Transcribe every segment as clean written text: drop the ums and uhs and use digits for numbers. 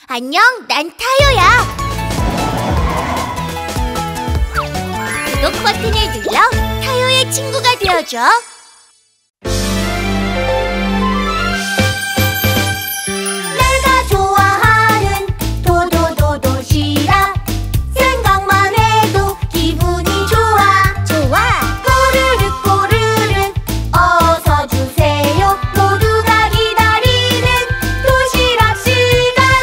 안녕, 난 타요야. 구독 버튼을 눌러 타요의 친구가 되어줘. 내가 좋아하는 도도도 도시락, 생각만 해도 기분이 좋아. 좋아. 꼬르륵 꼬르륵 어서 주세요. 모두가 기다리는 도시락 시간.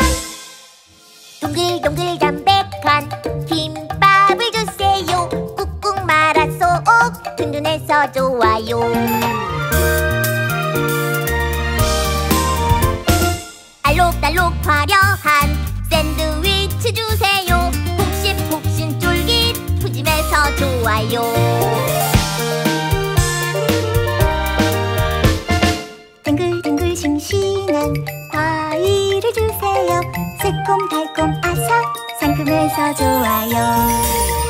동글동글 담백한 김밥을 주세요. 꾹꾹 말아서 든든해서 좋아요. 알록달록 화려한 샌드위치 주세요. 폭신폭신 쫄깃 푸짐해서 좋아요. 둥글둥글 싱싱한 과일을 주세요. 새콤달콤 아삭 상큼해서 좋아요.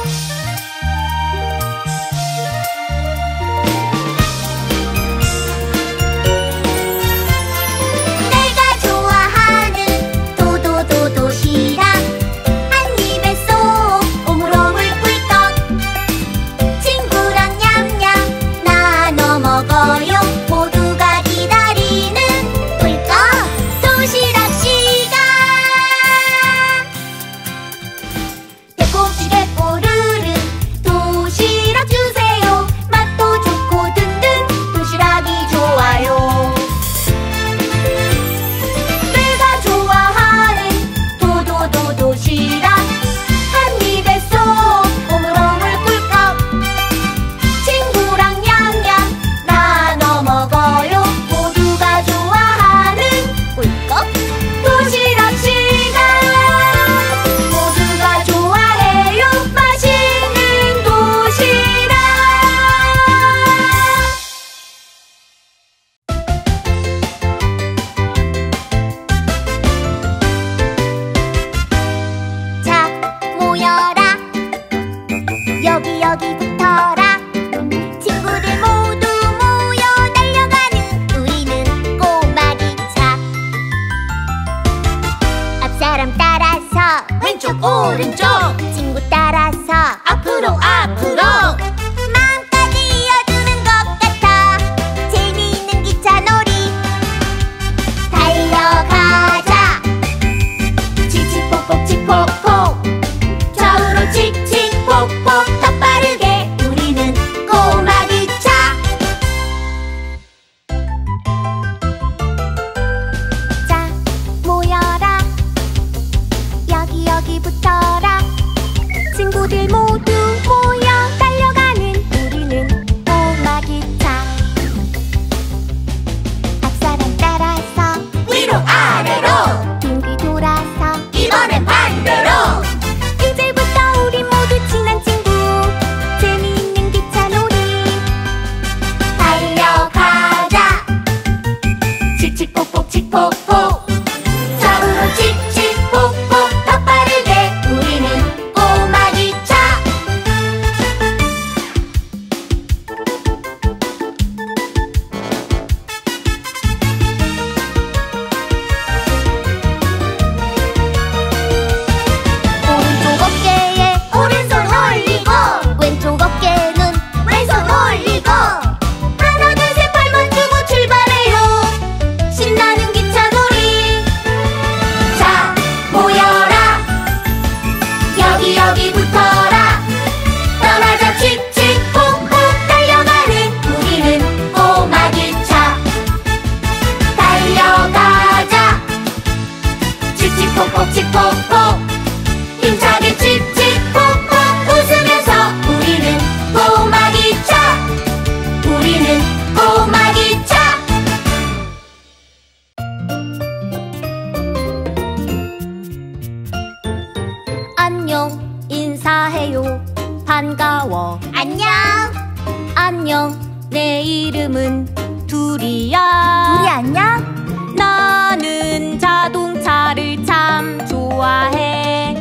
여기 붙어라. 친구들 모두 모여 달려가는 우리는 꼬마기차. 앞사람 따라서 왼쪽 오른쪽, 친구 따라서 앞으로 앞으로. 마음까지 이어주는 것 같아. 재미있는 기차놀이. 달려가자. 칙칙폭폭 칙폭폭, 좌우로 칙칙폭폭. 더 빠르게 우리는 꼬마기차. 자, 모여라. 여기 붙어라. 친구들 모두 모여 달려가는 우리는 꼬마기차. 앞사람 따라서 위로 아래로, 빙빙 돌아서 이번엔 반대로. 이제부터 우리 모두 친한 친구. 재미있는 기차놀이. 달려가자. 칙칙폭폭 칙폭폭, 좌우로 칙칙폭폭. 더 빠르게 우리는 꼬마기차. 오른쪽 어깨에 오른손 올리고, 왼쪽 어깨는 왼손 올리고. 하나 둘 셋 발만 주고 출발해요. 신나는 기차놀이. 자, 모여라. 여기 붙어라. 떠나자. 칙칙폭폭 달려가는 우리는 꼬마기차. 달려가자. 칙칙폭폭 칙폭폭, 힘차게 칙칙폭폭. 웃으면서 우리는 꼬마기차. 우리는 꼬마기차. 안녕 인사해요. 반가워. 안녕. 안녕. 내 이름은 두리야. 두리 안녕. 나는 자동차를 참 좋아해.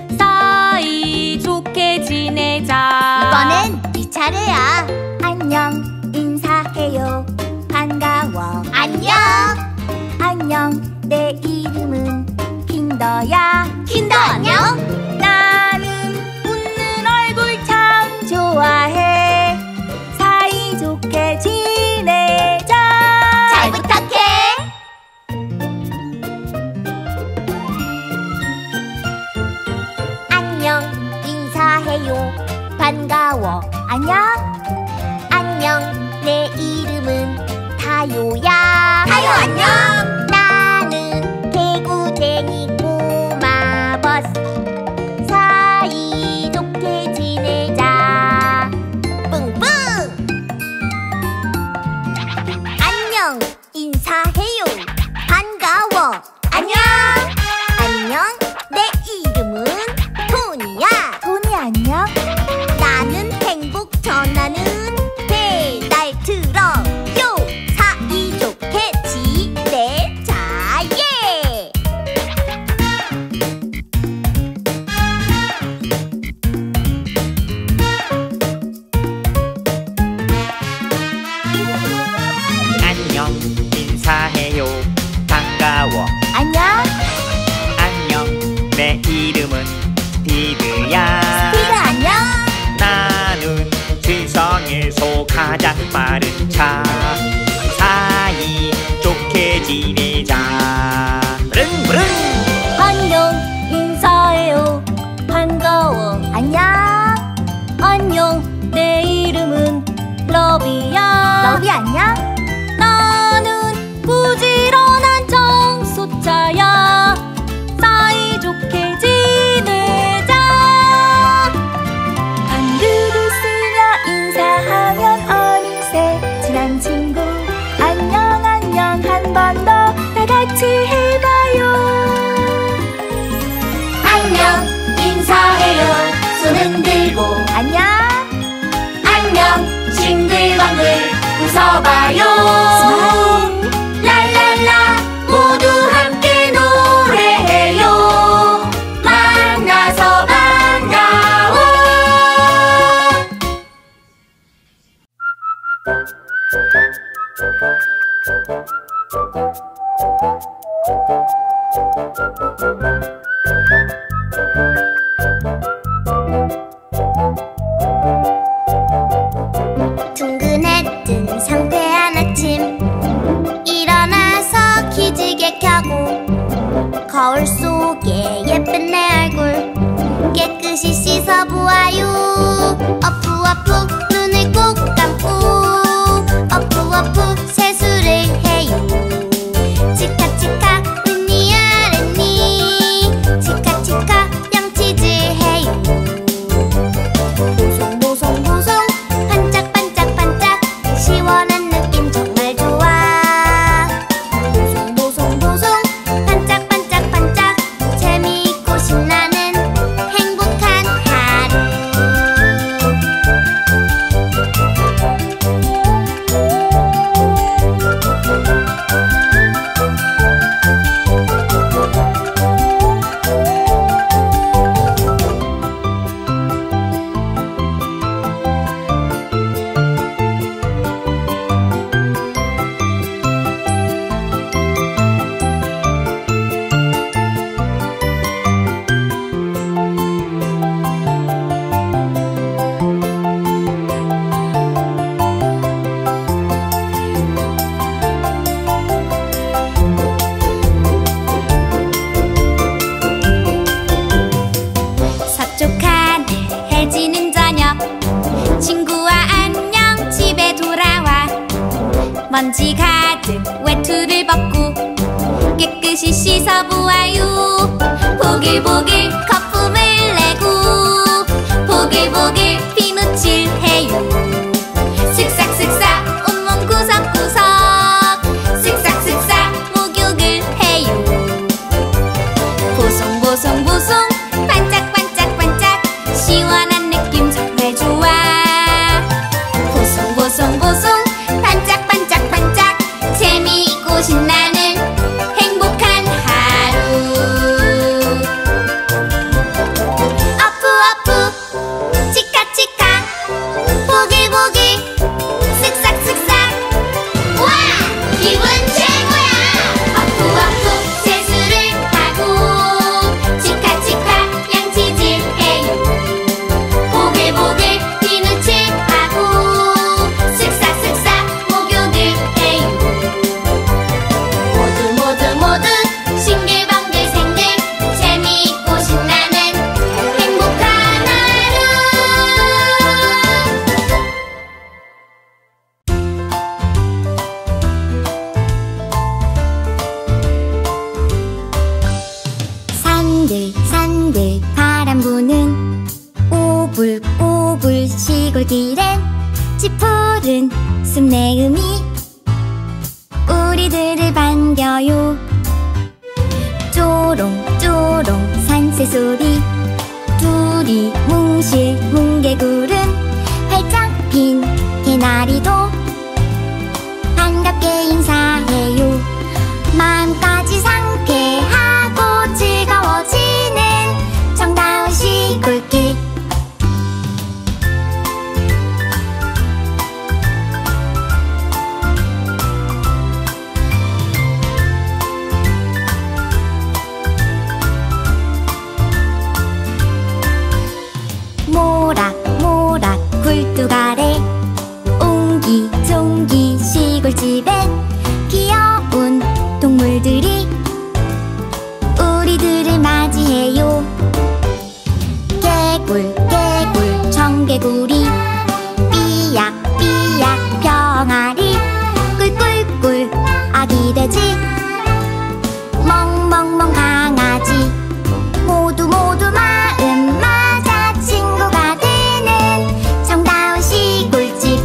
사이좋게 지내자. 이번엔 네 차례야. 안녕 인사해요. 반가워. 안녕. 안녕. 내 이름은 킹덤 거야. 킨더 안녕. 나는 웃는 얼굴 참 좋아해. 사이좋게 지내자. 잘 부탁해. 안녕 인사해요. 반가워. 안녕. 안녕 내 이름은 타요야. 타요 안녕. 나는 개구쟁이 꼬마버스. 사이좋게 지내자. 뿡뿡. 안녕 인사해요. 반가워. 안녕. 안녕 내 이름은 토니야. 토니 안녕. 나는 행복 전하는 배달 트럭요. 사이좋게 지내자. 예. 안녕 인사해요. 반가워. 안녕. 안녕 내 이름은 스피드야. 스피드 안녕. 나는 세상에서 가장 빠른 차. 사이좋게 지내자. 부릉부릉. 안녕 인사해요. 반가워. 안녕. 안녕 내 이름은 러비야. 러비 안녕. 나는 부지런한 청소차야. 사이좋게 지내자. 방귀를 쓰며 인사하면 어느새 친한 친구. 안녕 안녕 한 번 더 다같이 해봐요. 안녕 인사해요. 손 흔들고. 안녕. 안녕 싱글벙글 웃어봐요. 랄랄라 모두 함께 노래해요. 만나서 반가워. 둥근 해 뜬 상쾌한 아침. 일어나서 기지개 켜고 거울 속에 예쁜 내 얼굴 깨끗이 씻어보아요. 어푸어푸 눈을 꼭 감고 어푸어푸 세수를 해요. 치카치카 윗니 아랫니 치카치카 양치질 해요. 보송보송보송 반짝반짝반짝 시원한 느낌 정말 좋아. 보송보송보송 반짝반짝반짝 재미있고 신나는 행복한 하루. 서쪽하늘 해지는 저녁. 친구와 안녕 집에 돌아와. 먼지 가득 외투를 벗고 깨끗이 씻어보아요. 보글보글 거품을 내고 보글보글 비누칠 해요. 쓱싹쓱싹 온몸 구석구석 쓱싹쓱싹 목욕을 해요. 보송보송보송 반짝반짝반짝 시원한 느낌 정말 좋아. 보송보송보송 반짝반짝반짝 재미있고 신나는 행복한 하루. 어푸어푸 치카치카 보글보글 쓱싹쓱싹 와 기분 최고야. 어푸어푸 세수를 하고 산들 바람 부는 오불오불 시골길엔 찌푸른 숲내음이 우리들을 반겨요. 쪼롱쪼롱 산새소리 두리뭉실 뭉게구름 활짝 핀 개나리도 반갑게 인사해요. 마음까지 상쾌하고 즐거워지는 정다운 시골길. 모락모락 굴뚝 아래 옹기종기 시골집엔 귀여운 동물들이 우리들을 맞이해요. 개굴개굴 청개구리 삐약삐약 병아리 꿀꿀꿀 아기 돼지 멍멍멍 강아지 모두 마음 맞아 친구가 되는 정다운 시골집.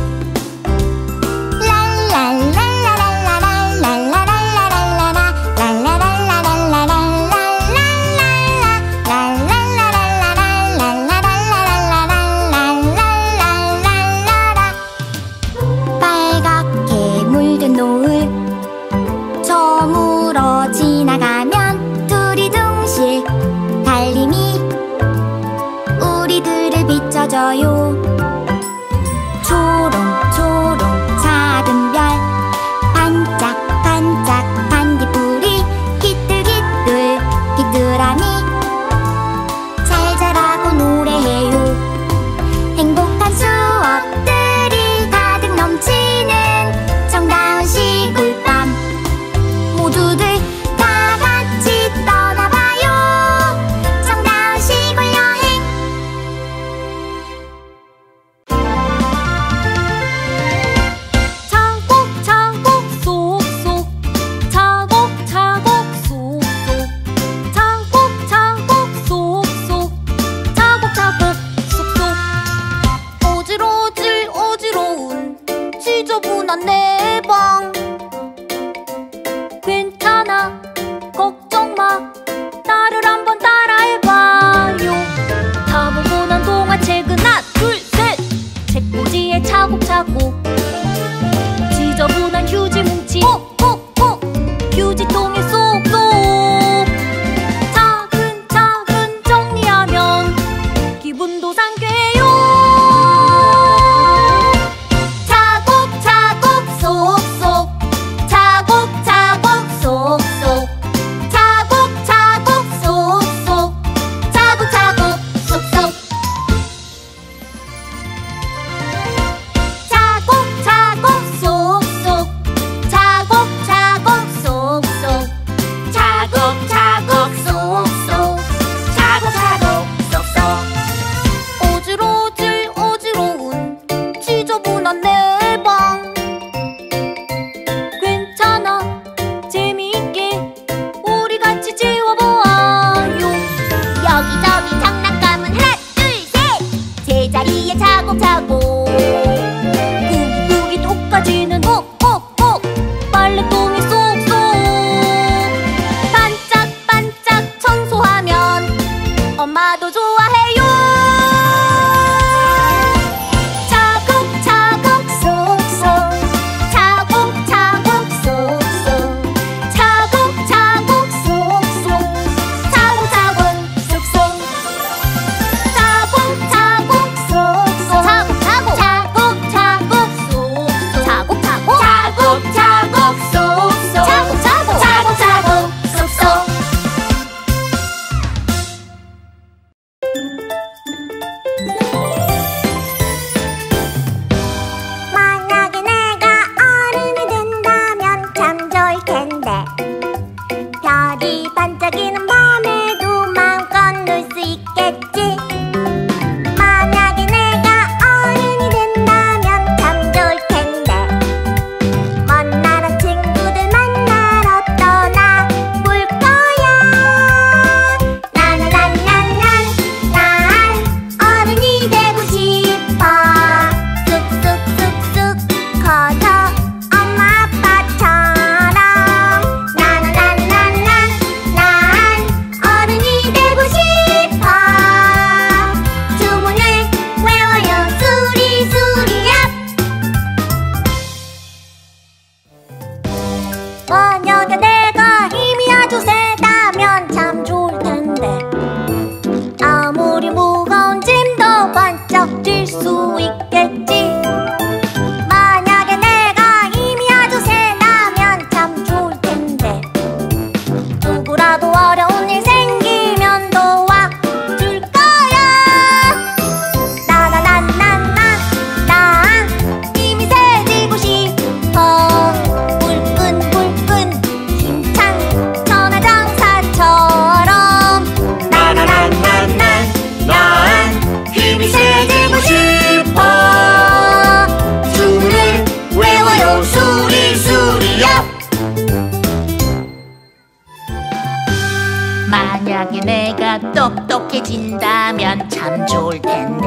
내가 똑똑해진다면 참 좋을 텐데.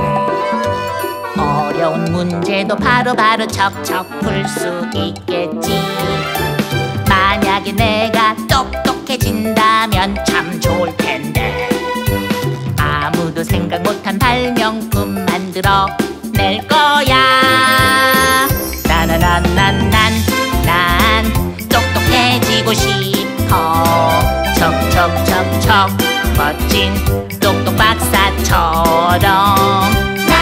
어려운 문제도 바로바로 척척 풀 수 있겠지. 만약에 내가 똑똑해진다면 참 좋을 텐데. 아무도 생각 못한 발명품 만들어 낼 거야. 난 똑똑해지고 싶어. 척척척척 멋진 똑똑 박사처럼.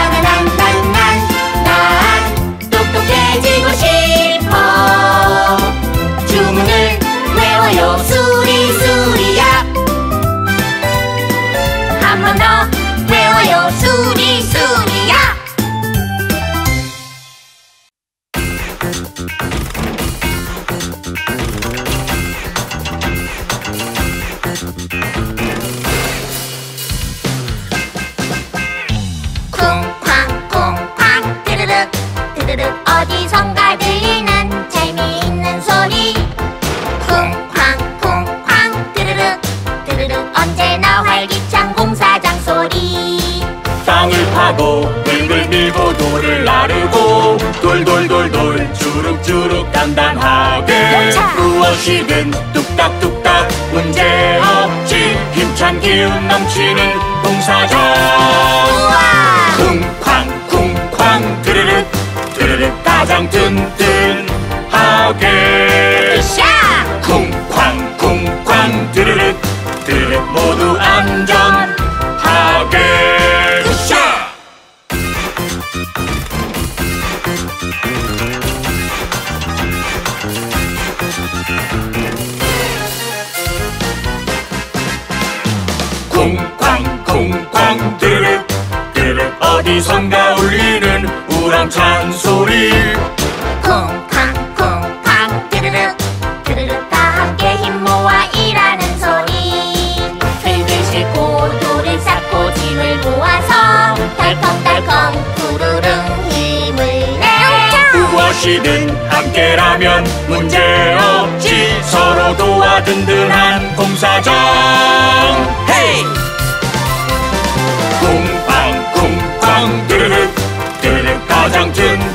난 똑똑해지고 싶어. 주문을 외워요 수리수리야. 한 번 더 외워요 수리수리야. 쿵쾅쿵쾅 드르륵 드르륵 어디선가 들리는 재미있는 소리. 쿵쾅쿵쾅 드르륵 드르륵 언제나 활기찬 공사장 소리. 땅을 파고 흙을 밀고 돌을 나르고 돌돌돌돌 주룩주룩 단단하게. 무엇이든 뚝딱뚝딱 문제없지. 힘찬 기운 넘치는 공사장. 쿵쾅쿵쾅 드르륵 드르륵 가장 튼튼하게. 쿵쾅쿵쾅 드르륵 드르륵 모두 안전하게. 으쌰! 쿵쾅쿵쾅 드르륵 드르륵 어디선가 울리는 우렁찬 소리. 쿵쾅쿵쾅 드르륵 드르륵 다 함께 힘 모아 일하는 소리. 흙을 싣고 돌을 쌓고 짐을 모아서 달컹달컹 푸르릉 힘을 내요. 무엇이든 함께라면 문제없지. 서로 도와 든든한 공사장. 헤이! 쿵쾅쿵쾅 드르륵 드르륵 가장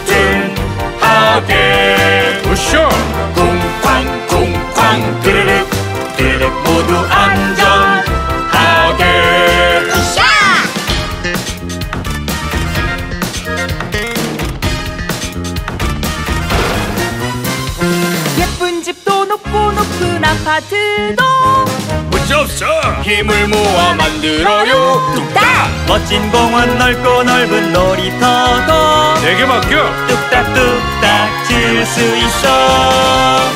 튼튼하게. 으쌰! 쿵쾅쿵쾅 드르륵 드르륵 모두 안전하게. 으쌰! 예쁜 집도 높고 높은 아파트도 문제없어. 힘을 모아 만들어요. 뚝딱. 멋진 공원 넓고 넓은 놀이터도 내게 맡겨. 뚝딱뚝딱 지을 수 있어.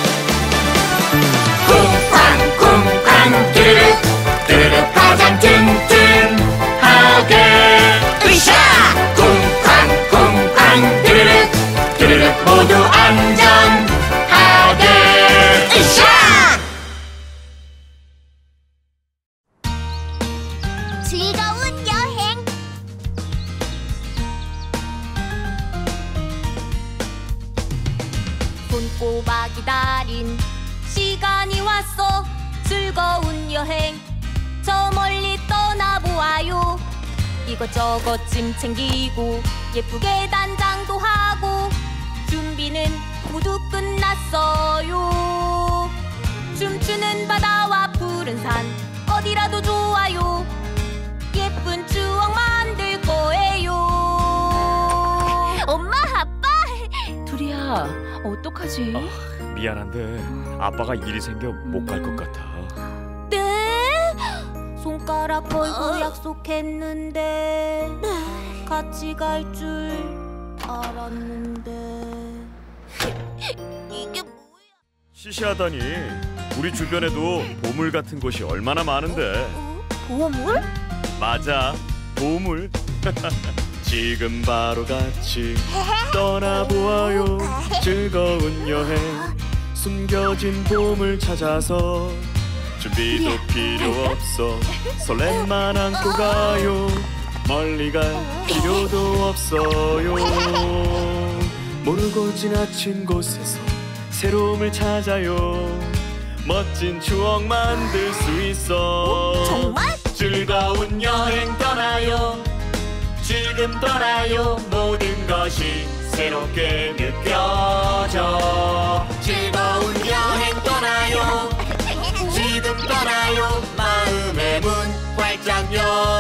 쿵쾅쿵쾅 드르륵 드르륵 가장 튼튼하게. 으쌰! 쿵쾅쿵쾅 드르륵 드르륵 모두 안전하게. 으쌰! 즐거운 여행. 손꼽아 기다린 시간이 왔어. 즐거운 여행 저 멀리 떠나보아요. 이것저것 짐 챙기고 예쁘게 단장도 하고 준비는 모두 끝났어요. 춤추는 바다와 푸른 산 어디라도 좋아요. 예쁜 추억 만들 거예요. 엄마, 아빠. 둘이야 어떡하지? 미안한데 아빠가 일이 생겨 못 갈 것 같아. 네? 손가락 걸고 약속했는데 같이 갈 줄 알았는데. 이게 뭐야? 시시하다니. 우리 주변에도 보물 같은 곳이 얼마나 많은데. 보물? 맞아, 보물. 지금 바로 같이 떠나보아요. 즐거운 여행. 숨겨진 보물 찾아서 준비도 필요 없어. 설렘만 안고 가요. 멀리 갈 필요도 없어요. 모르고 지나친 곳에서 새로움을 찾아요. 멋진 추억 만들 수 있어. 정말? 즐거운 여행 떠나요. 지금 떠나요. 모든 것이 새롭게 느껴져. 즐거운 여행 떠나요. 지금 떠나요. 마음의 문 활짝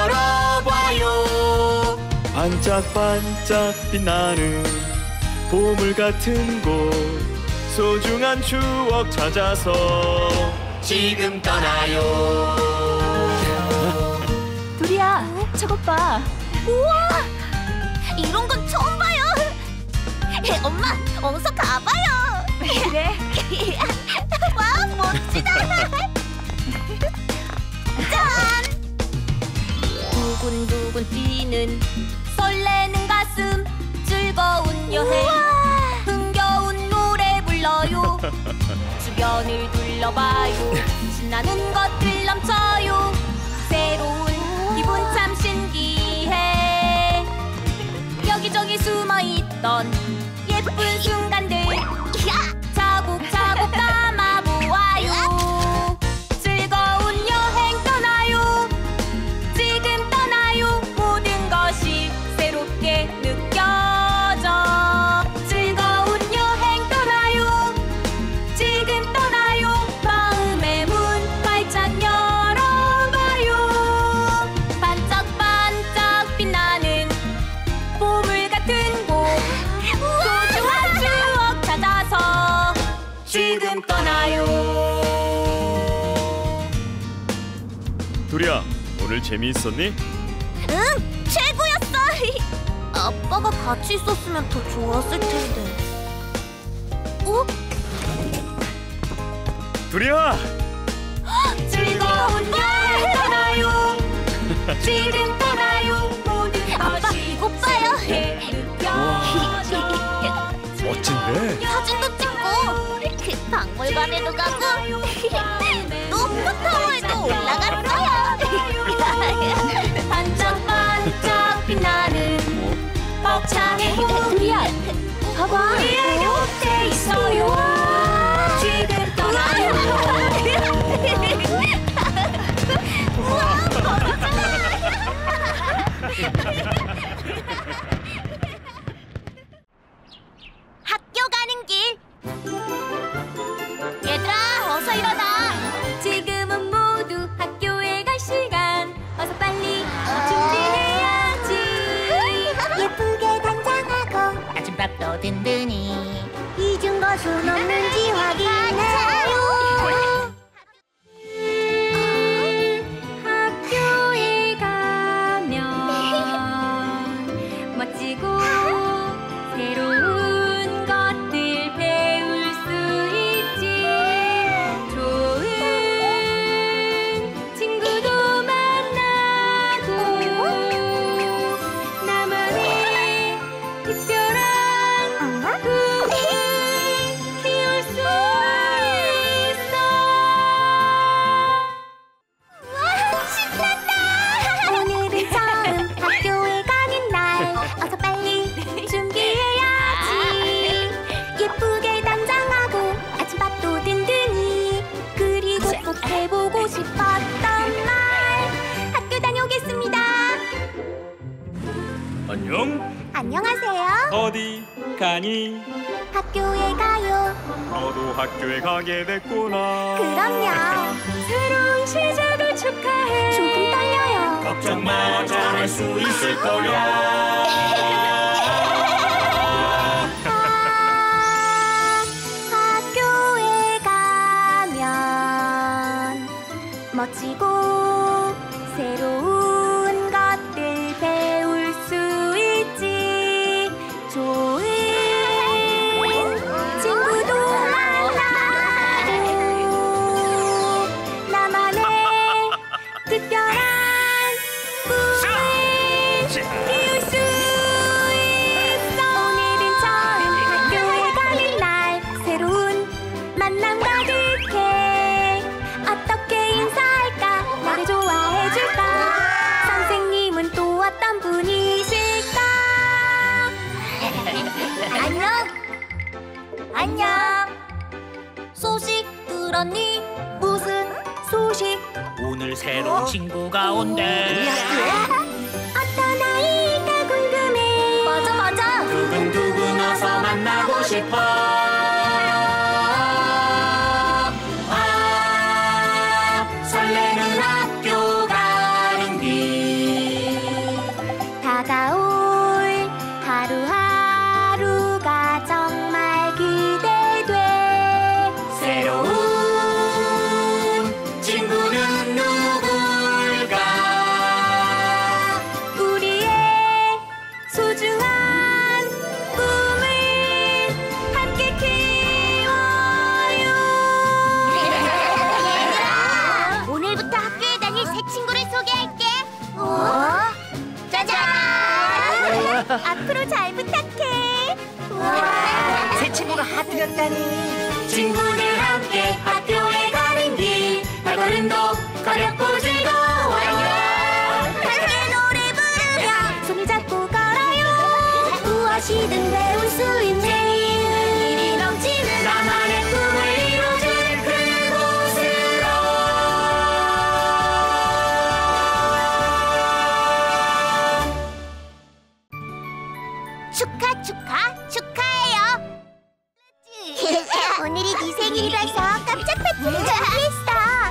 열어봐요. 반짝반짝 빛나는 보물 같은 곳, 소중한 추억 찾아서 지금 떠나요. 둘이야, 저것 봐. 우와! 이런 건 처음 봐요. 엄마, 어서 가봐요. 그래. 와, 멋지다. 짠! 두근두근 뛰는 설레는 가슴, 즐거운 여행. 흥겨운 노래 불러요. 주변을 둘러봐요. 신나는 것들 넘쳐요. 새로운 기분 참 신기해. 여기저기 숨어있던 예쁜 순간들 차곡차곡 담아보아요. 즐거운 여행 떠나요. 지금 떠나요. 모든 것이 새롭게 느껴져. 즐거운 여행 떠나요. 지금 떠나요. 마음의 문 활짝 열어봐요. 반짝반짝 빛나는 보물 같은 곳, 소중한 추억 찾아서 지금 떠나요. 둘이야, 오늘 재미있었니? 응, 최고였어. 아빠가 같이 있었으면 더 좋았을 텐데. 어? 둘이야! 즐거운 여행 떠나요. 지금 떠나요. 모든 아빠, 것이 이것 봐요. 멋진데? 사진도 찍고 그 박물관에도 가고 또 포타워에도 올라갔어요. 반짝반짝 빛나는 벅찬 보물이야. 봐봐, 우리의 곁에 있어요. 지금 떠나요. 우와, 멋져. 학교 가는 길. 얘들아, 어서 일어나. 지금은 모두 학교에 갈 시간. 어서 빨리 준비해야지. 예쁘게 단장하고 아침밥도 든든히. 잊은 것은 없는지 확인해요. 학교에 가면 멋지고 새로운 것들 배울 수 있지. 좋은 친구도 만나고 나만의 특별한 꿈을 키울 수 있어. 신난다. 오늘은 처음 학교에 가는 날. 어서 빨리 준비해야지. 예쁘게 단장하고 아침밥도 든든히. 그리고 꼭 해보고 싶었던 말. 학교 다녀오겠습니다. 안녕? 안녕하세요. 어디 가니? 학교에 가요. 너도 학교에 가게 됐구나. 그럼요. 새로운 시작을 축하해. 조금 떨려요. 걱정 마, 잘할 수 있을 거야. 학교에 가면 멋지고 새로운 것들 배울 수 있지. 좋은 친구도 만나고 나만의 특별한 꿈을 키울 수 뭔데? 어떤 아이가 궁금해. 맞아, 맞아. 두근두근 어서 만나고 싶어. 설레는 학교 가는 길. 다가올 하루하루가 정말 기대돼. 새로운 친구는 누굴까? 우리의 소중한 꿈을 함께 키워요. 얘들아, 오늘부터 학교에 다닐 새 친구를 소개할게. 짜잔! 앞으로 잘 부탁해. 새 친구가 하트였다니. 친구들 함께 학교에 가는 길. 발걸음도 가볍고 즐거워요. 함께 노래 부르며 손을 잡고 걸어요. 무엇이든 배울 수 있는 힘이 넘치는 나만의 꿈을 이루어주는 그곳으로. 축하해요. 오늘이 네 생일이라서 깜짝 파티를 준비했어.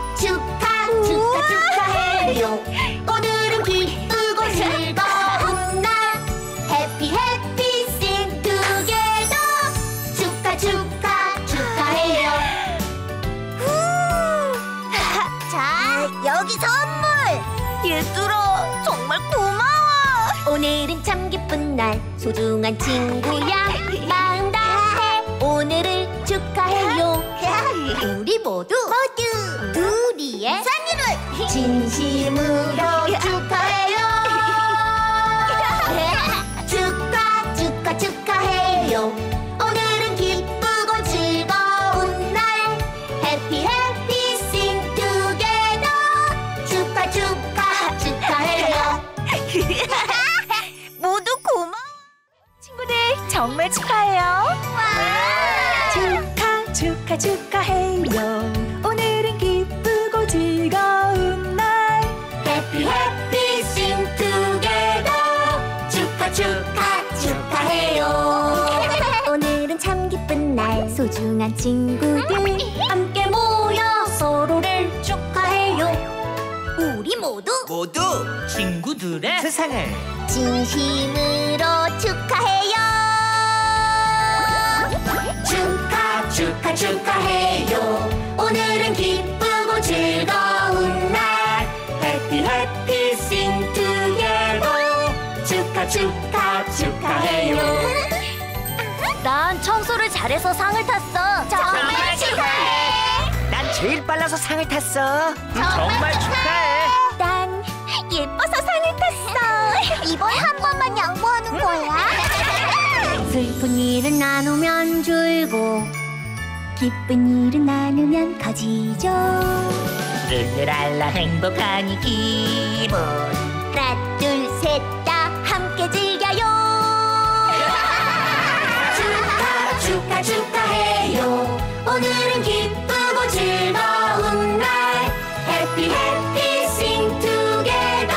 축하해요. 오늘은 기쁘고 즐거운 날. 해피 해피 싱 투게더. 축하해요. 자, 여기 선물. 얘들아, 정말 고마워. 오늘은 참 기쁜 날. 소중한 친구야 마음 다해 오늘을 축하해요. 우리 모두 우리의 생일을 진심으로 축하해요. 축하해요. 오늘은 기쁘고 즐거운 날. 해피 해피 싱 투게더. 축하해요. 모두 고마워. 친구들 정말 축하해요. 축하해요. 오늘은 기쁘고 즐거운 날. 해피 해피 싱 투게더. 축하해요. 오늘은 참 기쁜 날. 소중한 친구들 함께 모여 서로를 축하해요. 우리 모두 친구들의 세상을 진심으로 축하해요. 축하해요. 오늘은 기쁘고 즐거운 날. 해피 해피 싱 투게더. 축하해요. 난 청소를 잘해서 상을 탔어. 정말 축하해. 난 제일 빨라서 상을 탔어. 정말 축하해. 난 예뻐서 상을 탔어. 이번 한 번만 양보하는 거야. 슬픈 일은 나누면 줄고 기쁜 일은 나누면 커지죠. 르르랄라 행복한 이 기분. 하나 둘 셋 다 함께 즐겨요. 축하해요. 오늘은 기쁘고 즐거운 날. 해피 해피 싱 투게더.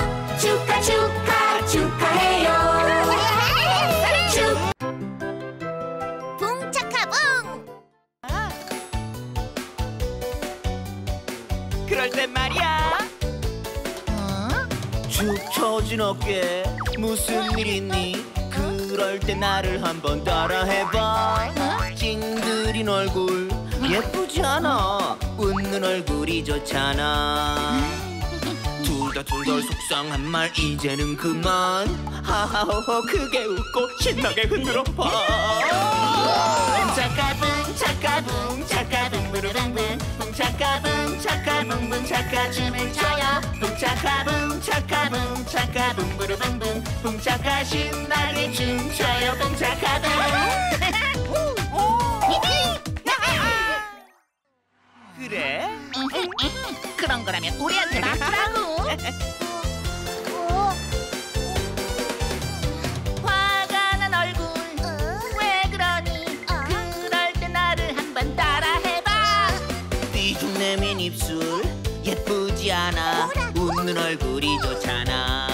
축하해요. 붕차카붕. 그럴 땐 말이야. 축 처진 어깨 무슨 일 있니? 그럴 때 나를 한번 따라해봐. 찡그린 얼굴 예쁘지 않아. 웃는 얼굴이 좋잖아. 둘 다 속상한 말 이제는 그만. 하하호호 크게 웃고 신나게 흔들어봐. 붕차카붕 부르붕붕. 붕차카붕 차카 춤을 춰요. 붕차카붕 부르붕붕. 붕차카 신나게 춤춰요. 붕차카붕. 그래? 그런 거라면 우리한테 맡으라고. 화가 난 얼굴 왜 그러니? 그럴 때 나를 한번 따라해봐. 삐죽 내민 입술 예쁘지 않아. 웃는 얼굴 괜찮아.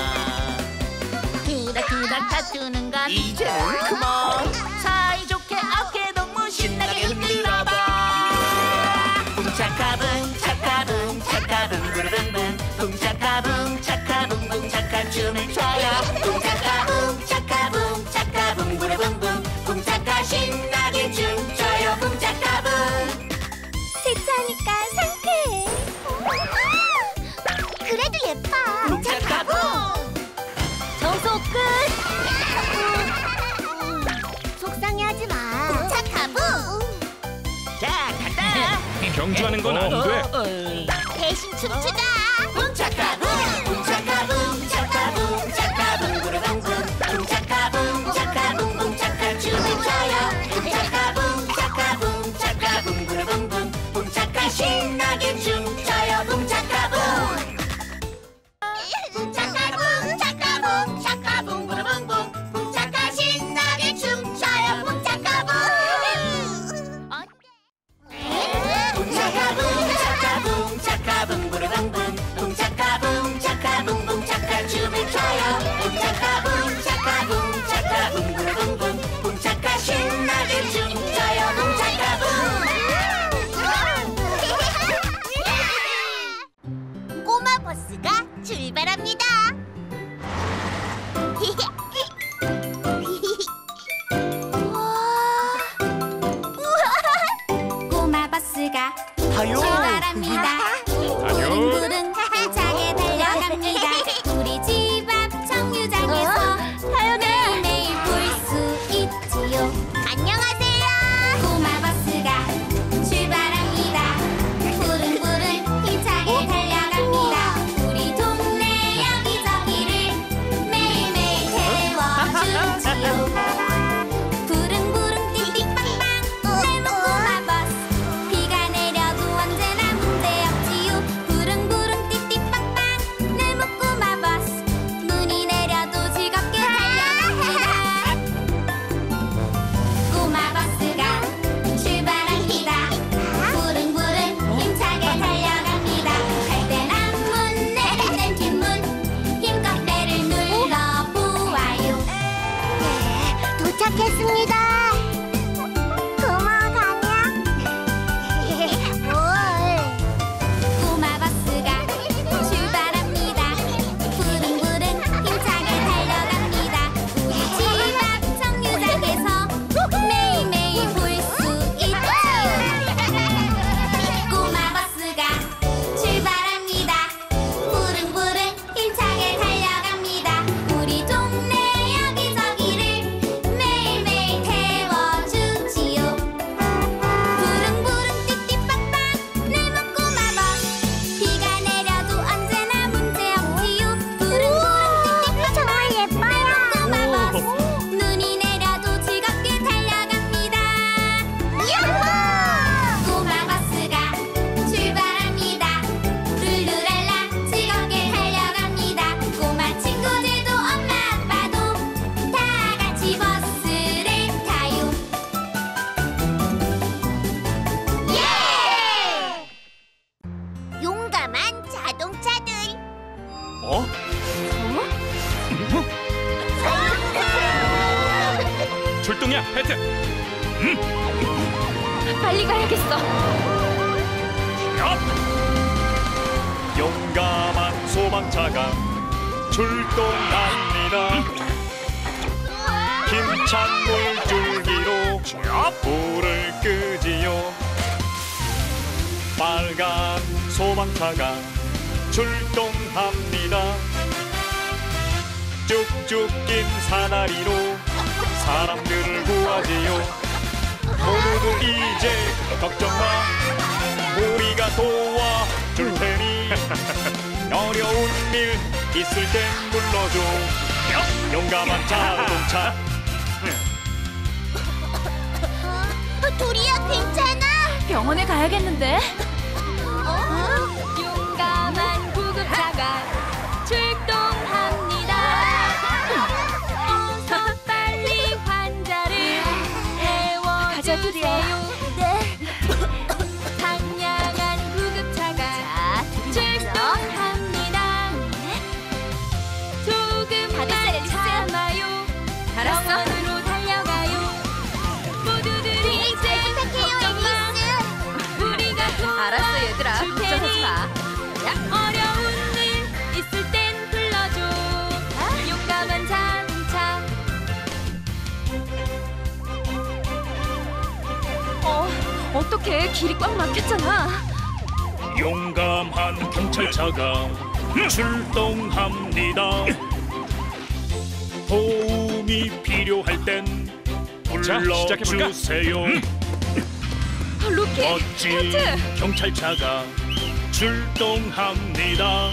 그닥 다투는 건 이제는 그만. 사이좋게 어깨 동무 신나게 흔들어봐. 붕차카붕 차카붕 차카붕 부르붕붕 붕차카붕 차카붕붕 차카 춤을 춰요. 붕차카붕 차카붕 차카붕 부르붕붕 붕차카 신나게 춤춰요. 붕차카붕. 세차하니까 상쾌해. 그래도 예뻐. 붕차카붕. 청소 끝. 속상해하지 마. 착하부. 자, 간다. 경주하는 건 안 돼. 대신 춤추자. 붕차카붕 붕차카붕 차카붕 차카붕 부르붕붕 붕차카붕 차카붕붕 차카 춤을 춰요. 붕차카붕 차카붕 차카붕 부르붕붕 붕차카 신나게 춤춰요. 붕차카붕. 붕차카붕 차카붕 차카붕 부르붕붕 붕차카 신나게 춤춰요. 붕차카붕. 붕차카붕 차카붕 차카붕 부르붕붕 붕차카붕 차카붕붕 차카 춤을 춰요. 붕차카붕 차카붕 차카붕 부르붕붕 붕차카 신나게 춤춰요. 붕차카붕. 꼬마 버스가 출발합니다. 꼬마 버스가 출발합니다. 부릉부릉 힘차게 달려갑니다. 우리 집 앞 정류장에서 매일매일 볼 수 있지요. 안녕하세요. 꼬마 버스가 출발합니다. 부릉부릉 힘차게 달려갑니다. 우리 동네 여기저기를 매일매일 태워주지요. 부릉부릉 띠띠빵빵 젊은 꼬마 버스. 비가 내려도 언제나 문제없지요. 부릉부릉 띠띠빵빵 젊은 꼬마 버스. 눈이 내려도 즐겁게 달려갑니다. 꼬마 버스가 출발합니다. 부릉부릉 힘차게 달려갑니다. 갈 땐 앞문 내릴 땐 뒷문 힘껏 배를 눌러보아요. 도착했습니다. 고마워 가냐? 꼬마 버스가 출발합니다. 부릉부릉 힘차게 달려갑니다. 우리 집 앞 정류장에서 매일매일 볼 수 있지요. 꼬마 버스가 출발합니다. 부릉부릉 힘차게 달려갑니다. 우리 동네 여기저기를 매일매일 태워주지요. 부릉부릉 띠띠빵빵 젊은 꼬마 버스. 비가 내려도 언제나 문제없지요. 부릉부릉 띠띠빵빵 젊은 꼬마 버스. 눈이 내려도 즐겁게 달려갑니다. 꼬마 버스가 출발합니다. 룰루랄라 즐겁게 달려갑니다. 꼬마 친구들도 엄마 아빠도 다 같이 버스를 타요. 용감한 자동차들. 어? 출동이야, 배트. 빨리 가야겠어. 용감한 소방차가 출동합니다. 힘찬 물줄기로 불을 끄지요. 빨간 소방차가 출동합니다. 쭉쭉 긴 사다리로 사람들을 구하지요. 모두들 이제 걱정 마, 우리가 도와줄 테니 어려운 일 있을 땐 불러줘. 용감한 자동차. 도리야 괜찮아? 병원에 가야겠는데. 용감한 구급차가 출동합니다. 어서 빨리 환자를 가자, 도리야. 네. 상냥한 구급차가 출동합니다. 어떡해, 길이 꽉 막혔잖아. 용감한 경찰차가 출동합니다. 도움이 필요할 땐 불러주세요. 루키, 멋진 혜트! 경찰차가 출동합니다.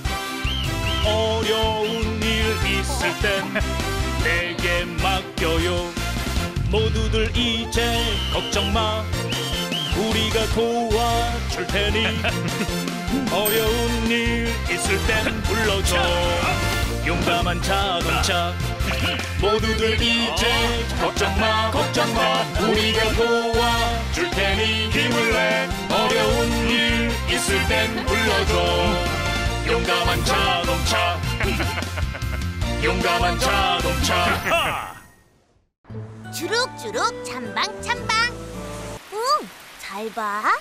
어려운 일 있을 땐 내게 맡겨요. 모두들 이제 걱정 마. 우리가 도와줄 테니. 어려운 일 있을 땐 불러줘. 용감한 자동차. 모두들 이제 걱정 마. 우리가 도와줄 테니 힘을 내. 어려운 일 있을 땐 불러줘. 용감한 자동차. 용감한 자동차. 주룩주룩 찬방찬방. 응, 잘 봐.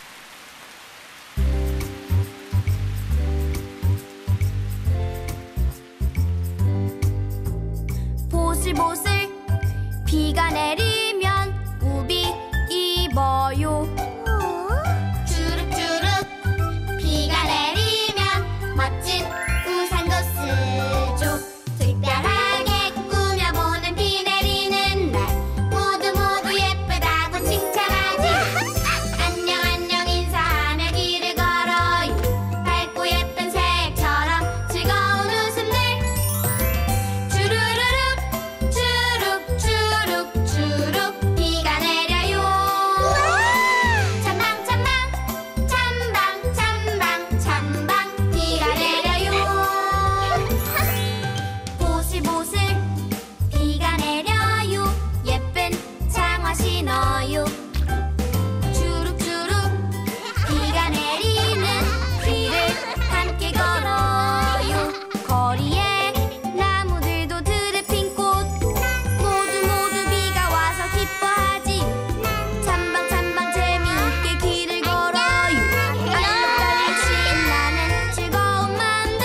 보슬보슬 비가 내리면 우비 입어요. 주룩주룩 비가 내리면 멋진 우산도 쓰죠. 특별하게 꾸며보는 비 내리는 날 모두 예쁘다고 칭찬하지. 안녕 안녕 인사하며 길을 걸어요. 밝고 예쁜 색처럼 즐거운 웃음들. 주르르륵 주룩주룩 주룩 비가 내려요. 찬방 비가 내려요. 보슬보슬 비가 내려요. 예쁜 장화 신어요. 주룩주룩 비가 내리는 길을 함께 걸어요. 거리에 나무들도 드lep핀 꽃도 모두 비가 와서 기뻐하지. 찬방 재미있게 길을 걸어요. 알록달록 신나는 즐거운 마음들.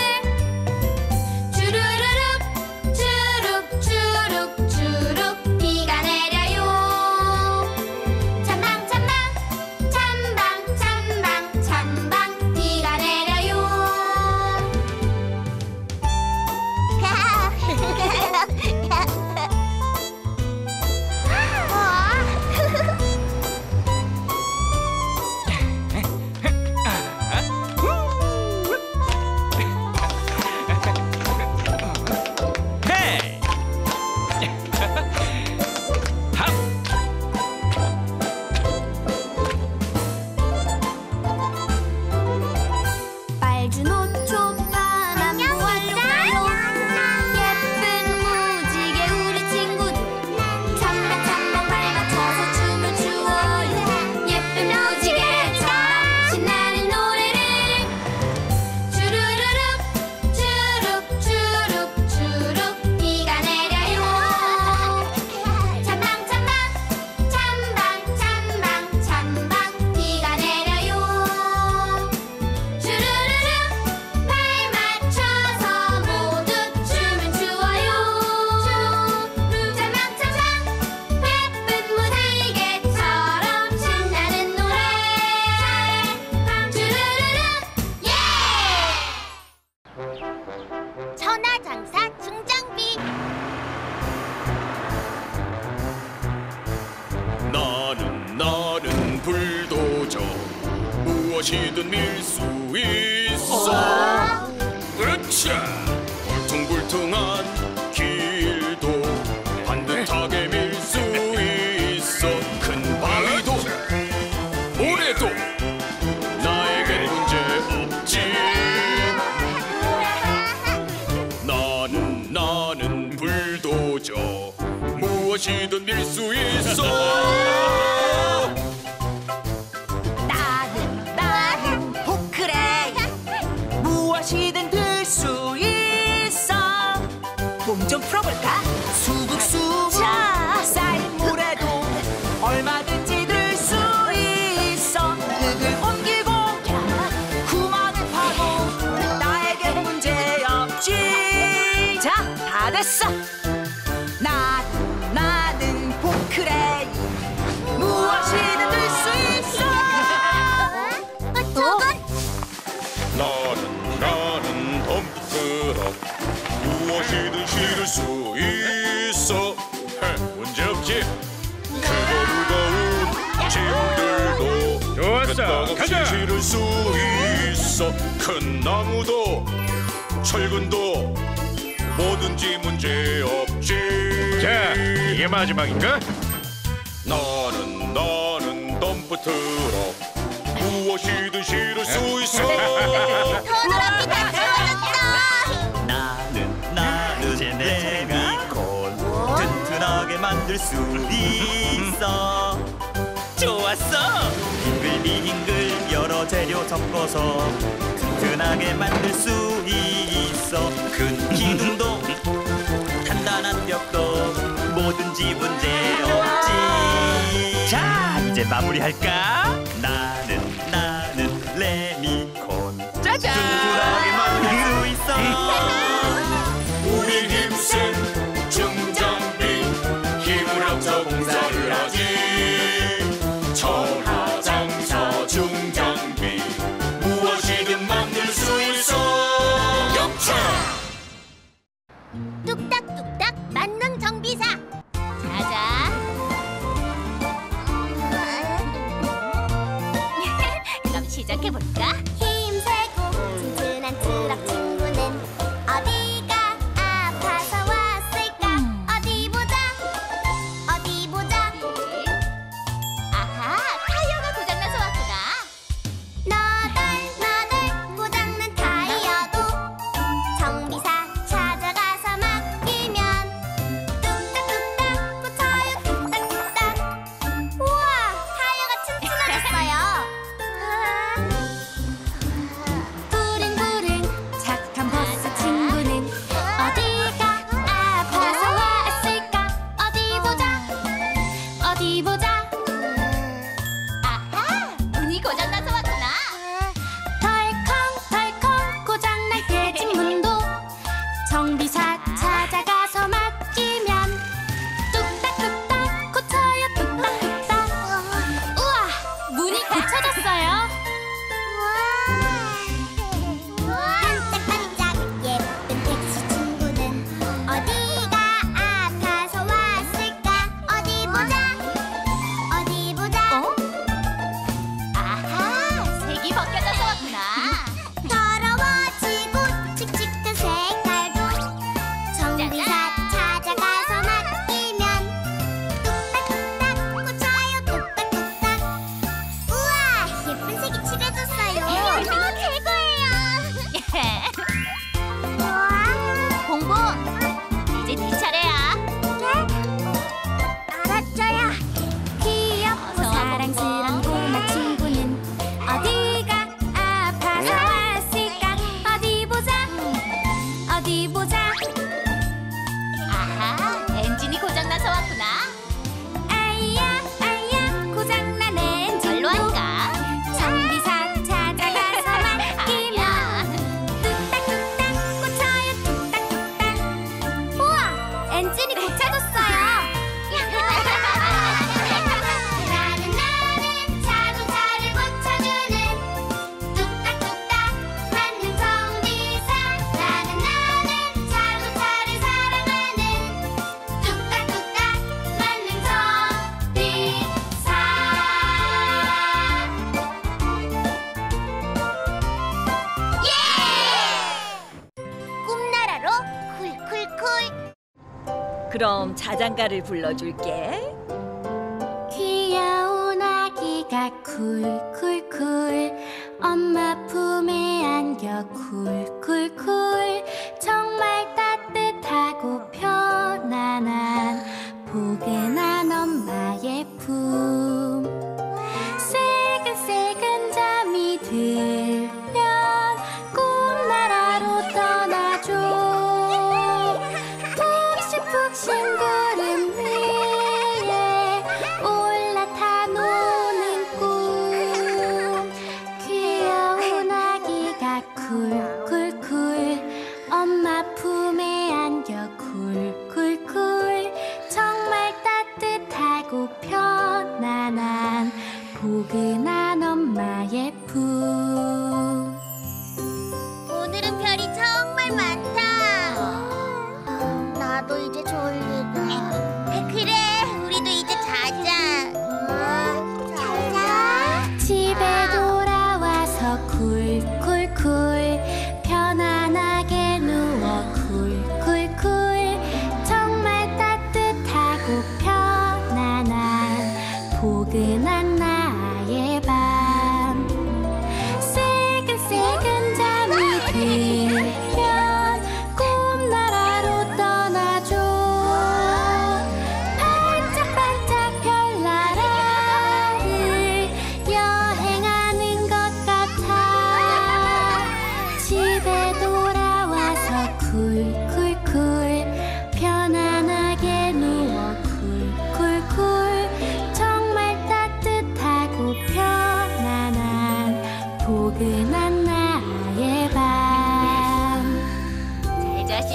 주르르륵 주룩 비가 내려요. 찬방 비가 내려요. 헤이! 빨준 옷 초파남 알록달록 예쁜 무지개 우리 친구들. 찬방 발 맞춰서 춤을 추어요. 예쁜 무지개처럼 신나는 노래를. 주르르륵 주룩 비가 내려요. 찬방 비가 내려요. 주르르륵 발 맞춰서 모두 춤을 추어요. 찬방 예쁜 무지개처럼 신나는 노래. 주르르륵 예! 천하장사 중장비. 나는 불도저. 무엇이든 밀 수 있어. 으쌰! 울퉁불퉁한 길도 반듯하게 밀 수 있어. 큰 바위도 모래도 나에겐 문제 없지. 나는 불도저. 무엇이든 밀 수 있어. 나는 포크레인. 무엇이든 들 수 있어. 몸 좀 풀어볼까? 수북수북 쌓인 모래도 얼마든지 들 수 있어. 흙을 옮기고 구멍을 파고 나에겐 문제 없지. 자, 다 됐어. 나는 포크레인. 무엇이든 들 수 있어. 수 있어. 문제없지. 크고 무거운 짐들도 좋았어. 가자. 실을 수 있어. 큰 나무도 철근도 뭐든지 문제없지. 자, 이게 마지막인가? 나는 덤프트럭 무엇이든 실을 수 있어. 터널 다 채워졌다. 나는 레미콘 튼튼하게 만들 수 있어. 좋았어. 빙글빙글 여러 재료 섞어서 튼튼하게 만들 수 있어. 큰 기둥도 단단한 벽도 뭐든지 문제없지. 자, 이제 마무리할까? 나는 레미콘 짜잔! 튼튼하게 만들 수 있어. 우리 힘센 중장비 힘을 합쳐 공사를 하지. 천하장사 중장비 무엇이든 만들 수 있어. 역차. 뚝딱뚝딱 만능 정비사. 자자. 그럼 시작해볼까? 힘세고 튼튼한 트럭 친구는 어디가 아파서 왔을까? 어디 보자. 아하, 타이어가 고장나서 왔구나. 너덜너덜 고장난 타이어도 정비사 찾아가서 맡기면 뚝딱뚝딱 고쳐요. 뚝딱뚝딱. 우와, 타이어가 튼튼해졌어요. 부릉부릉 착한 버스 친구는 어디가 아파서 왔을까? 어디 보자. 아하, 문이 고장나서 왔구나. 덜컹덜컹 고장날 깨진 문도 정비사 찾아가서 맡기면 뚝딱뚝딱 고쳐요. 뚝딱뚝딱. 우와, 문이 고쳐졌어요. 반짝반짝 예쁜 택시 친구는 어디가 아파서 왔을까? 어디 보자. 아하, 색이 벗겨져서 왔구나. 더러워지고 칙칙한 색깔도 정비사 찾아가서 맡기면 뚝딱뚝딱 고쳐요. 뚝딱뚝딱. 우와, 예쁜 색이 칠해졌어요. 이거 최고예요. 공부, 이제 네 차례야. 알았죠야. 귀엽고 사랑스런 꼬마 친구는 어디가 아파서 왔을까? 어디 보자. 아하, 엔진이 고장나서 왔구나. 아야, 고장난 엔진도 정비사 찾아가서 맡기면 뚝딱뚝딱 고쳐요. 뚝딱뚝딱. 우와, 엔진이 고쳐졌어요. 나는 자동차를 고쳐주는 뚝딱뚝딱 만능 정비사. 나는 자동차를 사랑하는 뚝딱뚝딱 만능 정비사. 예! 꿈나라로 쿨쿨쿨. 그럼 자장가를 불러줄게. 귀여운 아기가 쿨쿨쿨 엄마 품에 안겨 쿨쿨쿨 정말 따뜻하고 편안한 포근한 엄마의 품. 새근새근 잠이 들면 꿈나라로 떠나죠. 푹신푹신 구름 위에 올라타 노는 꿈. 귀여운 아기가 쿨쿨쿨 엄마 품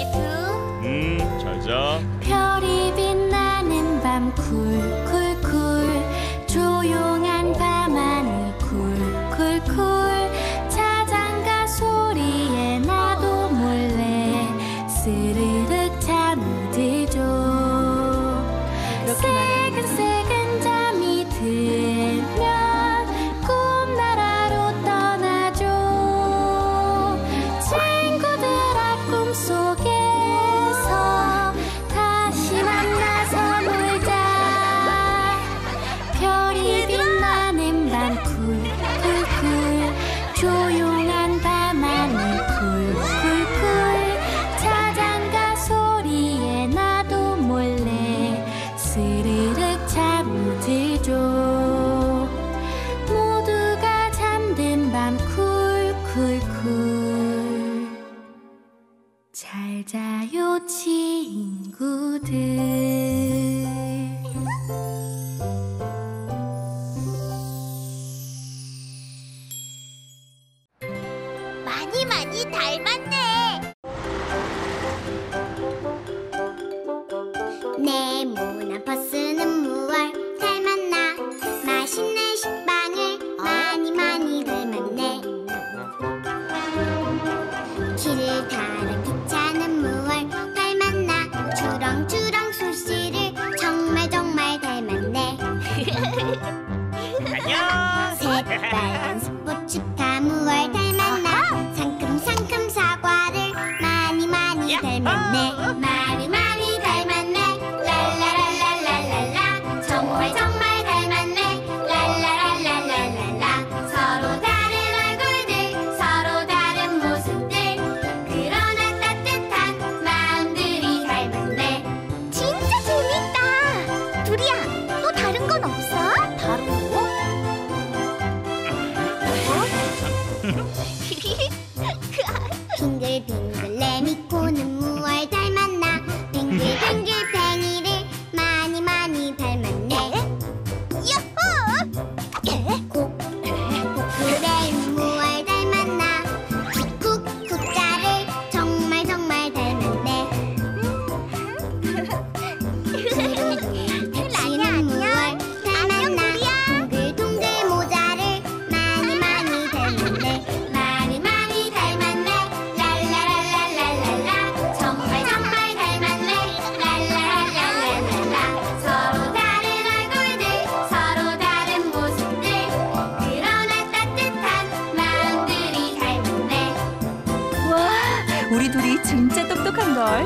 잘 자. 별이 빛나는 밤 쿨쿨쿨 조용한 밤하늘 쿨쿨쿨 자장가 소리에 나도 몰래 스르륵 잠들죠. 새근새근 잠이 들면 꿈나라로 떠나죠. 친구들아 꿈속에서 다시 만나서 놀자. 별이 빛나는 밤 쿨쿨쿨 조용한 밤하늘 쿨쿨쿨 자장가 소리에 나도 몰래 스르륵 잠들죠. 모두가 잠든 밤 쿨쿨쿨 잘 자요 친구들. 많이 닮았네. 네모난 버스는 무얼 닮았나. 맛있는 식빵을 많이 닮았네. 길을 타는 기차는 무얼 닮았나. 주렁주렁 술씨를 정말 닮았네. 안녕. 새빨간 스포츠카 무얼 닮았나. 상큼상큼 사과를 많이 닮았네. 많이 닮았네. 랄라랄랄랄랄라. 정말 닮았네. 랄라랄랄랄랄라. 서로 다른 얼굴들 서로 다른 모습들 그러나 따뜻한 마음들이 닮았네. 진짜 재밌다. 두리야, 또 다른 건 없어? 다른 거? 빙글빙글 레미코는 무얼 닮았나. 빙글빙글 팽이를 많이 닮았네. 코쿠레인 무얼 닮았나. 쿡쿡자를 정말 닮았네. 택시는 무얼 닮았나. 동글동글 모자를 많이 닮았네. 많이 닮았네. 랄라랄랄랄랄라. 정말 닮았네. 랄라랄랄랄라. 서로 다른 얼굴들 서로 다른 모습들 그러나 따뜻한 마음들이 닮았네. 와, 우리 둘이 진짜 똑똑한걸?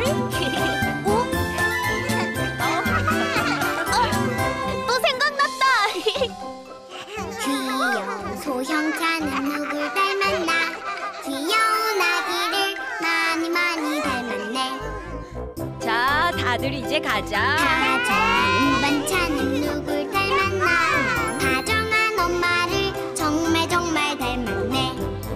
또 생각났다. 귀여운 소형차는 누굴 닮았나. 귀여운 아기를 많이 닮았네. 자, 다들 이제 가자. 다정한 운반차는 누굴 닮았나. 다정한 엄마를 정말 닮았네.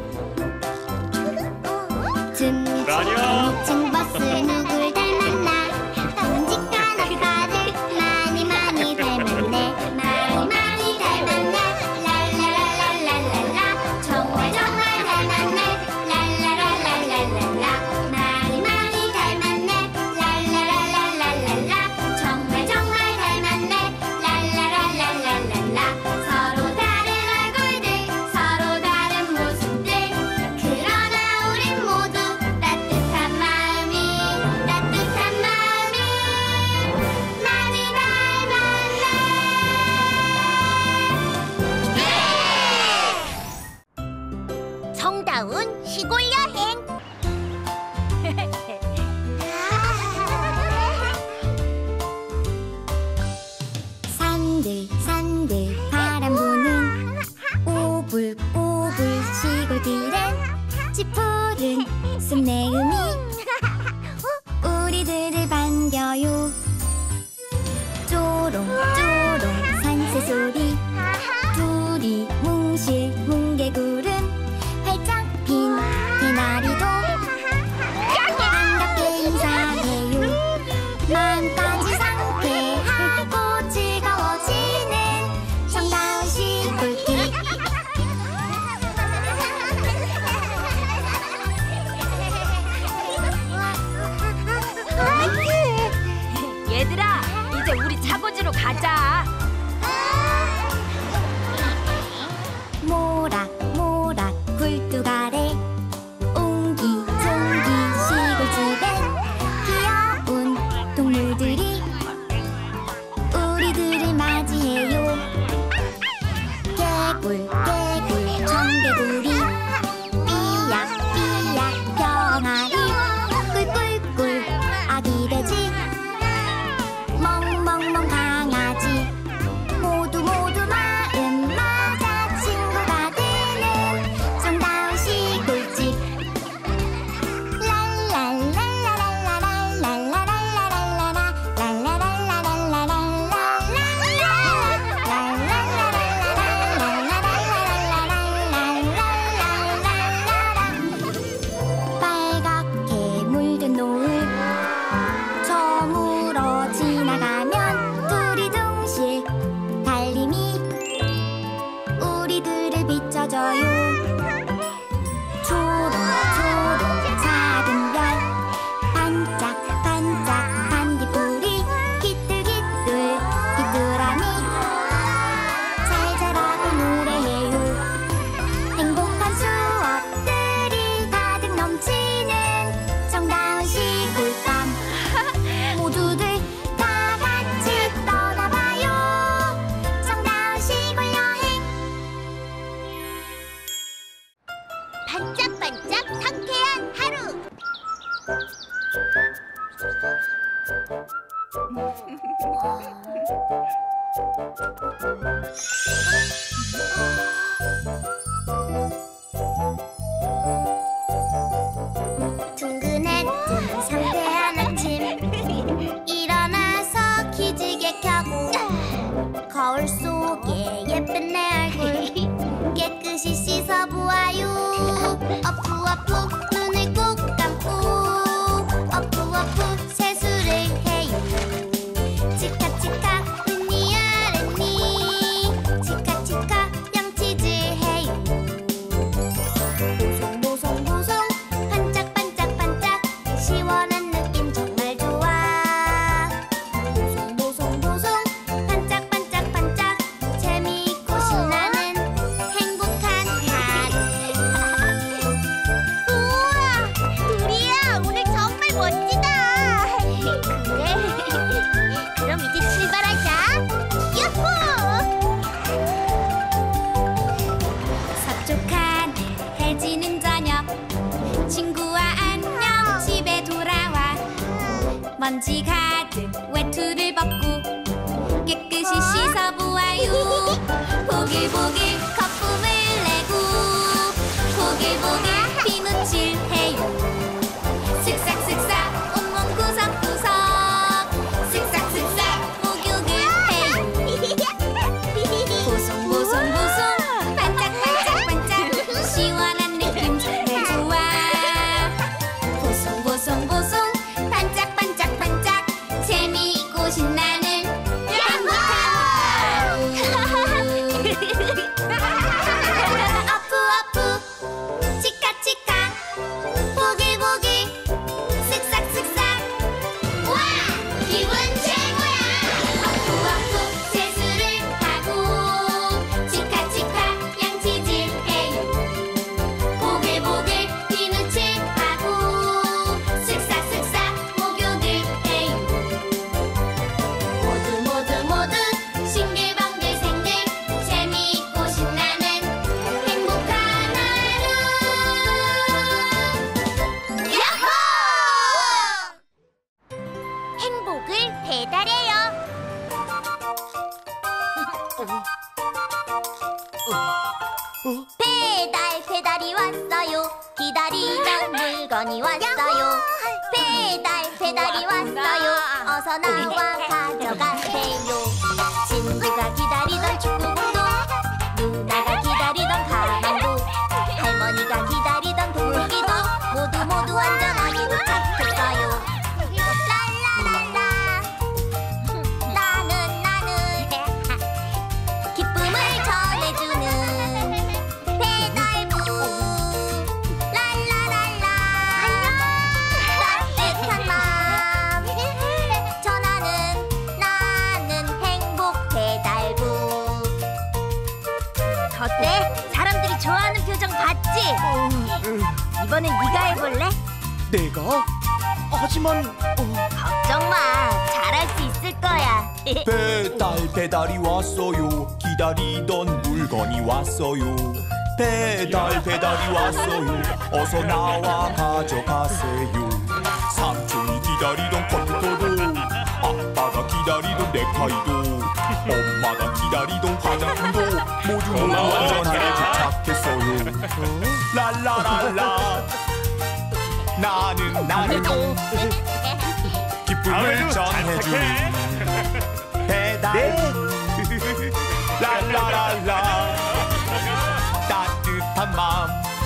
라니야. 층 버스 누굴 닮았나. 듬직한 아빠를 많이 닮았네. 많이 닮았네. 랄라랄랄랄랄라. 정말 닮았네. 랄라랄랄랄랄라. 많이 닮았네. 랄라랄랄랄랄라. 정말 닮았네. 랄라랄랄랄랄라. 서로 다른 얼굴들 서로 다른 모습들 그러나 우린 모두 따뜻한 마음이 많이 닮았네. 정다운 시골 여행. 산들 바람 부는 오불오불 시골길엔 찌푸른 숲내음이 우리들을 반겨요. 쪼롱쪼롱 산새소리 둘이 뭉실 뭉게구름 활짝 핀 개나리도 반갑게 인사해요. 마음까지 상쾌하고 즐거워지는 정다운 시골길. 둥근했던 상쾌한 아침 일어나서 기지개 켜고 거울 속에 예쁜 내 얼굴 깨끗이 씻어보아요. 어푸어푸 눈을 꼭 감고 어푸어푸 세수를 해요. 치카치카 윗니 아랫니 치카치카 양치질 해요. 보송보송보송 반짝반짝반짝 시원한 느낌 정말 좋아. 보송보송보송 반짝반짝반짝 재미있고 신나는 행복한 하루. 우와, 두리야, 오늘 정말 멋지다. 그래? 그럼 이제 출발하자. 야호! 섭족한 해지는 저녁 친구와 안녕 집에 돌아와. 먼지 가득 외투를 벗고 깨끗이 씻어보아요. 보글보글 거품을 내고 보글보글 비누칠 해요. 슥싹슥싹 온몸 구석구석 슥싹슥싹 목욕을 해요. 보송보송보송 반짝반짝반짝 시원한 느낌 정말 좋아. 보송보송보송 반짝반짝반짝 재미있고 신나는 행복한 하루. 어푸어푸 치카치카 보글보글 슥싹슥싹 와 기분 최고야. 어푸어푸 세수를 하고 치카치카 양치질 해요. 보글보글 비누칠 하고 슥싹슥싹 목욕을 해요. 모두 싱글벙글생글 재미있고 신나는 행복한 하루. 야호! 행복을 배달해요. 배달이 왔어요. 기다리던 물건이 왔어요. 배달이 왔어요. 어서 나와 가져가세요. 친구가 기다리던 축구공도, 누나가 기다리던 가방도, 할머니가 기다리던 도끼도 모두 안전하게 도착했어요. 랄라랄라 나는 기쁨을 전해주는 배달부. 랄라랄라 따뜻한 맘 전하는 나는 행복 배달부. 어때? 사람들이 좋아하는 표정 봤지? 이번엔 네가 해볼래? 내가? 하지만 걱정 마, 잘할 수 있을 거야. 배달이 왔어요. 기다리던 물건이 왔어요. 배달이 왔어요. 어서 나와 가져가세요. 삼촌이 기다리던 컴퓨터도, 아빠가 기다리던 넥타이도, 엄마가 기다리던 화장품도 모두 안전하게 도착했어요. 랄라랄라 나는 기쁨을 전해주는 배달부. 랄라랄라 따뜻한 마음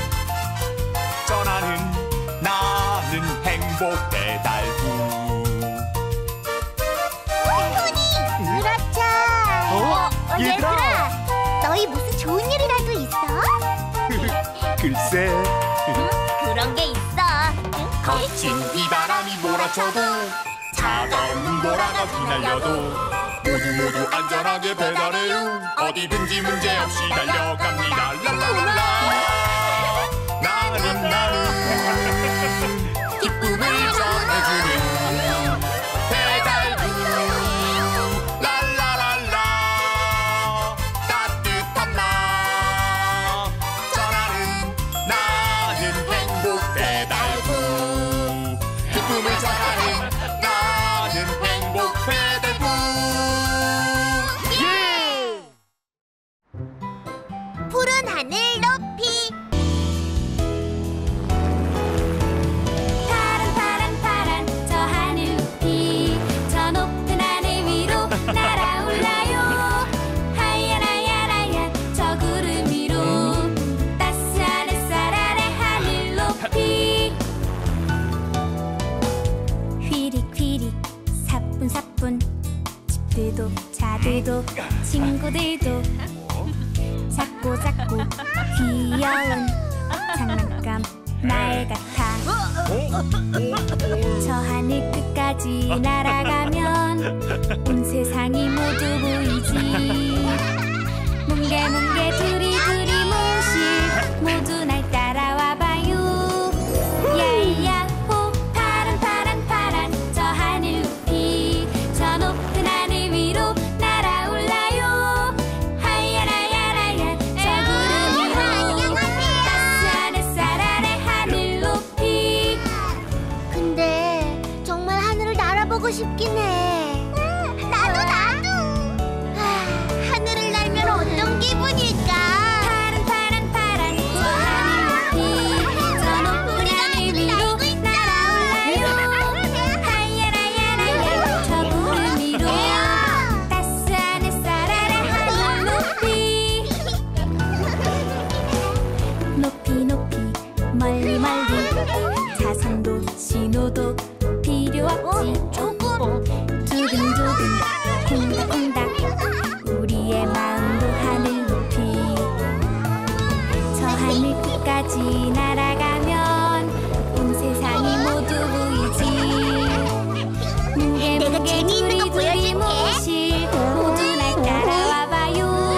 전하는 나는 행복 배달부. 토니! 그렇죠. 얘들아, 너희 무슨 좋은 일이라도 있어? 글쎄 그런 게 있어. 거친 비바람이 몰아쳐도 차가운 보라가 휘날려도 모두 안전하게 배달해요. 어디든지 문제없이 달려갑니다. 랄라랄라 나는 기쁨을 전해주는 배달부. 랄라랄라 따뜻한 맘 전하는 나는 행복 배달부. 기쁨을 전하는 나는 친구도 자두도 친구들도 작고 귀여운 장난감 말 같아. 저 하늘 끝까지 날아가면 온 세상이 모두 보이지. 뭉게뭉게 두리두리 뭉실 모두 날 따라와봐요. 야야호 파란 저 하늘 높이 저 높은 하늘 위로 날아올라요. 하야라야라야 저 구름 위로 따스한 햇살 아래 하늘 높이. 근데 정말 하늘을 날아보고 싶긴 해. 나도. 하늘을 날면 어떤 기분일까? 파란 저 하늘 높이 저 높은 하늘 위로 날아올라요. 하야라야라야 저 구름 위로 따스한 햇살 아래 하늘 높이. 높이 멀리 자선도 신호도 필요 없지. 두근두근 콩닥콩닥 우리의 마음도 하늘 높이. 저 하늘 끝까지 날아가면 온 세상이 모두 보이지. 내가 재미있는 거 두리두리 보여줄게. 뭉실 모두 날 따라와봐요.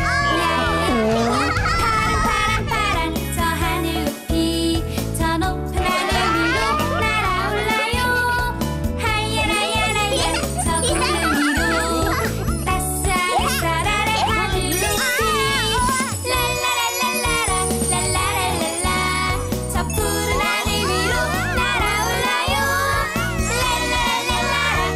파란 저 하늘 높이 저 높은 하늘 위로 날아올라요. 하야라야라야 저 구름 위로 따스한 햇살 아래 하늘 높이. 랄라랄랄라라 랄라랄랄라 저 푸른 하늘 위로 날아올라요. 랄라랄랄라라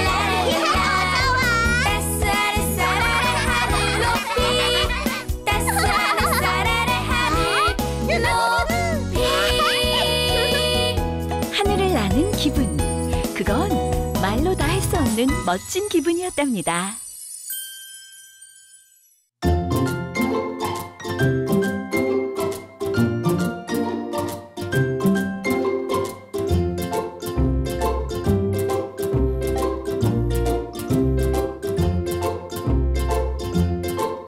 랄라랄랄라 따스한 햇살 아래 하늘 높이. 따스한 햇살 아래 하늘 높이. 하늘을 나는 기분. 그건 말로 다 할 수 없는 멋진 기분이었답니다.